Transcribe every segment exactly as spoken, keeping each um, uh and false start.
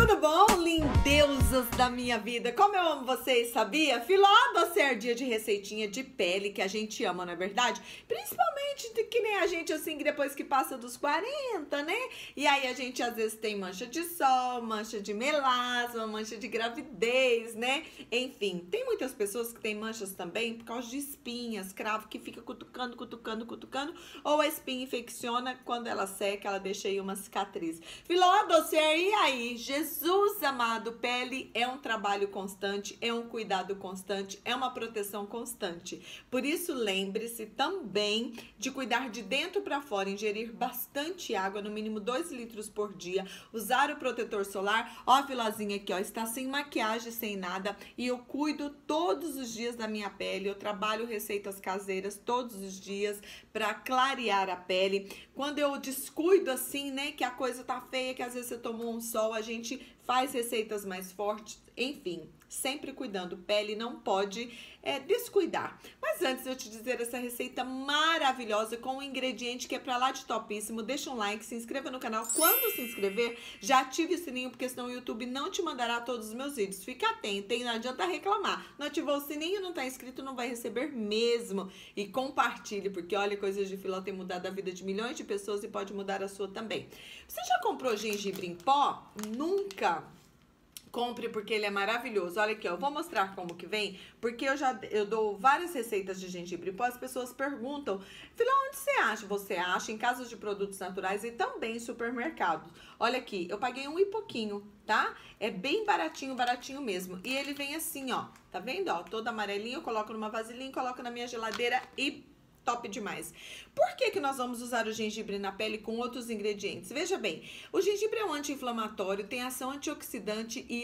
Tudo bom, lindeusas da minha vida? Como eu amo vocês, sabia? Filó, você é dia de receitinha de pele que a gente ama, não é verdade? Principalmente de que nem a gente, assim, depois que passa dos quarenta, né? E aí a gente às vezes tem mancha de sol, mancha de melasma, mancha de gravidez, né? Enfim, tem muitas pessoas que têm manchas também por causa de espinhas, cravo que fica cutucando, cutucando, cutucando, ou a espinha infecciona, quando ela seca, ela deixa aí uma cicatriz. Filó, você e aí? Jesus amado, pele é um trabalho constante, é um cuidado constante, é uma proteção constante. Por isso, lembre-se também de cuidar de dentro para fora, ingerir bastante água, no mínimo dois litros por dia, usar o protetor solar. Ó, a Filozinha aqui, ó, está sem maquiagem, sem nada, e eu cuido todos os dias da minha pele. Eu trabalho receitas caseiras todos os dias para clarear a pele. Quando eu descuido assim, né, que a coisa tá feia, que às vezes você tomou um sol, a gente faz receitas mais fortes, enfim, sempre cuidando. Pele não pode é, descuidar. Mas antes de eu te dizer essa receita maravilhosa com um ingrediente que é pra lá de topíssimo, deixa um like, se inscreva no canal. Quando se inscrever, já ative o sininho, porque senão o YouTube não te mandará todos os meus vídeos. Fica atento, hein? Não adianta reclamar. Não ativou o sininho, não tá inscrito, não vai receber mesmo. E compartilhe, porque olha, coisas de Filó tem mudado a vida de milhões de pessoas e pode mudar a sua também. Você já comprou gengibre em pó? Nunca? Compre, porque ele é maravilhoso. Olha aqui, ó, eu vou mostrar como que vem, porque eu já eu dou várias receitas de gengibre em pó. As pessoas perguntam, Filó, onde você acha? Você acha em casas de produtos naturais e também em supermercados. Olha aqui, eu paguei um e pouquinho, tá? É bem baratinho, baratinho mesmo. E ele vem assim, ó, tá vendo? Ó, todo amarelinho, eu coloco numa vasilhinha, coloco na minha geladeira e top demais. Por que que nós vamos usar o gengibre na pele com outros ingredientes? Veja bem, o gengibre é um anti-inflamatório, tem ação antioxidante e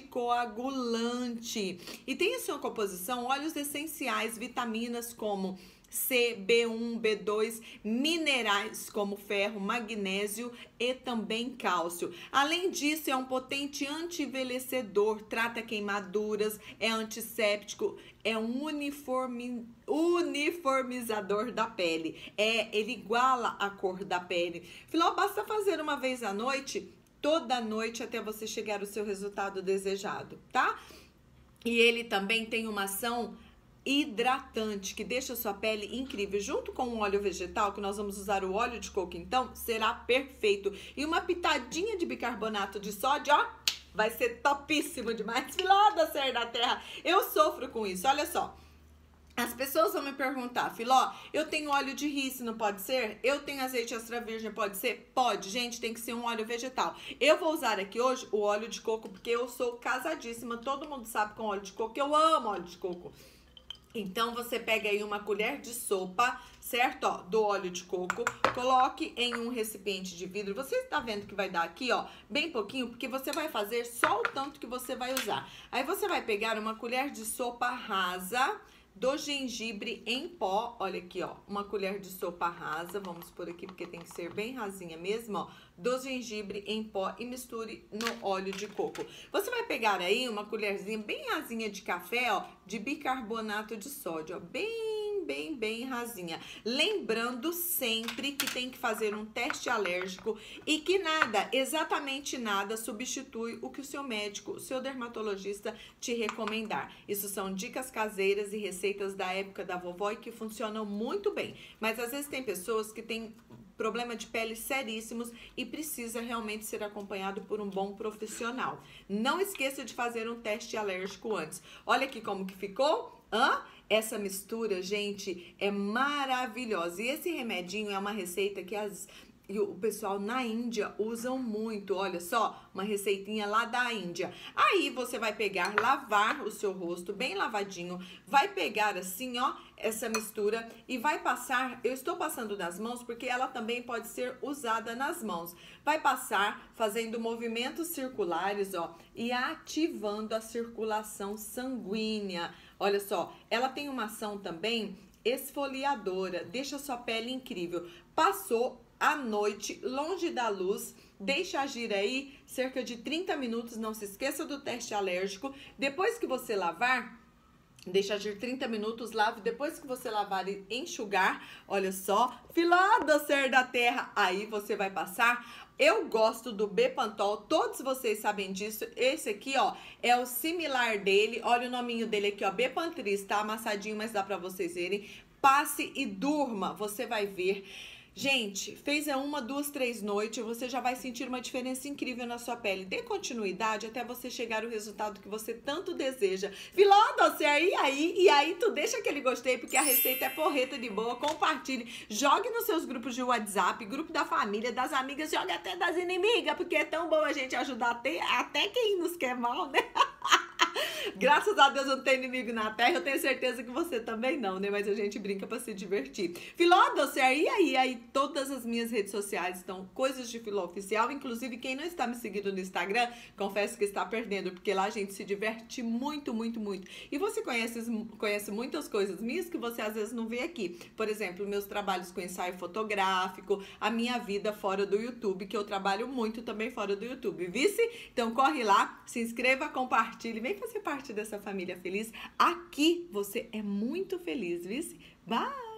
anticoagulante. E tem em sua composição óleos essenciais, vitaminas como C, B um, B dois, minerais como ferro, magnésio e também cálcio. Além disso, é um potente anti-envelhecedor, trata queimaduras, é antisséptico, é um uniforme, uniformizador da pele. É, ele iguala a cor da pele. Filó, basta fazer uma vez à noite, toda noite, até você chegar ao seu resultado desejado, tá? E ele também tem uma ação hidratante, que deixa a sua pele incrível. Junto com o óleo vegetal, que nós vamos usar o óleo de coco, então, será perfeito. E uma pitadinha de bicarbonato de sódio, ó, vai ser topíssimo demais. Filó da Ser da Terra, eu sofro com isso, olha só. As pessoas vão me perguntar, Filó, eu tenho óleo de rícino, não pode ser? Eu tenho azeite extra virgem, pode ser? Pode, gente, tem que ser um óleo vegetal. Eu vou usar aqui hoje o óleo de coco, porque eu sou casadíssima, todo mundo sabe com óleo de coco, eu amo óleo de coco. Então, você pega aí uma colher de sopa, certo? Ó, do óleo de coco, coloque em um recipiente de vidro. Você está vendo que vai dar aqui, ó, bem pouquinho, porque você vai fazer só o tanto que você vai usar. Aí, você vai pegar uma colher de sopa rasa do gengibre em pó, olha aqui, ó, uma colher de sopa rasa, vamos por aqui porque tem que ser bem rasinha mesmo, ó, do gengibre em pó e misture no óleo de coco. Você vai pegar aí uma colherzinha bem rasinha de café, ó, de bicarbonato de sódio, ó, bem, bem, bem rasinha. Lembrando sempre que tem que fazer um teste alérgico e que nada, exatamente nada, substitui o que o seu médico, o seu dermatologista te recomendar. Isso são dicas caseiras e receitas da época da vovó e que funcionam muito bem. Mas às vezes tem pessoas que têm problema de pele seríssimos e precisa realmente ser acompanhado por um bom profissional. Não esqueça de fazer um teste alérgico antes. Olha aqui como que ficou. Hã? Essa mistura, gente, é maravilhosa. E esse remedinho é uma receita que as... E o pessoal na Índia usam muito, olha só, uma receitinha lá da Índia. Aí você vai pegar, lavar o seu rosto bem lavadinho, vai pegar assim, ó, essa mistura e vai passar, eu estou passando nas mãos porque ela também pode ser usada nas mãos. Vai passar fazendo movimentos circulares, ó, e ativando a circulação sanguínea. Olha só, ela tem uma ação também esfoliadora, deixa a sua pele incrível. Passou à noite, longe da luz, deixa agir aí cerca de trinta minutos, não se esqueça do teste alérgico. Depois que você lavar, Deixa agir trinta minutos, lave. Depois que você lavar e enxugar, olha só, Filó Dossier da Terra, aí você vai passar. Eu gosto do Bepantol, todos vocês sabem disso. Esse aqui, ó, é o similar dele. Olha o nominho dele aqui, ó, Bepantris, tá amassadinho, mas dá pra vocês verem. Passe e durma, você vai ver. Gente, fez é uma, duas, três noites, você já vai sentir uma diferença incrível na sua pele. Dê continuidade até você chegar ao resultado que você tanto deseja. Filó Dossier, e aí? E aí tu deixa aquele gostei, porque a receita é porreta de boa. Compartilhe, jogue nos seus grupos de WhatsApp, grupo da família, das amigas, jogue até das inimigas, porque é tão bom a gente ajudar até, até quem nos quer mal, né? Graças a Deus eu não tenho inimigo na terra, eu tenho certeza que você também não, né? Mas a gente brinca pra se divertir. Filó Dossier, e aí? Aí todas as minhas redes sociais estão coisas de Filó Oficial, inclusive quem não está me seguindo no Instagram, confesso que está perdendo, porque lá a gente se diverte muito, muito, muito. E você conhece, conhece muitas coisas minhas que você às vezes não vê aqui. Por exemplo, meus trabalhos com ensaio fotográfico, a minha vida fora do YouTube, que eu trabalho muito também fora do YouTube, vice? Então corre lá, se inscreva, compartilhe, vem fazer parte dessa família feliz. Aqui você é muito feliz, vice? Bye!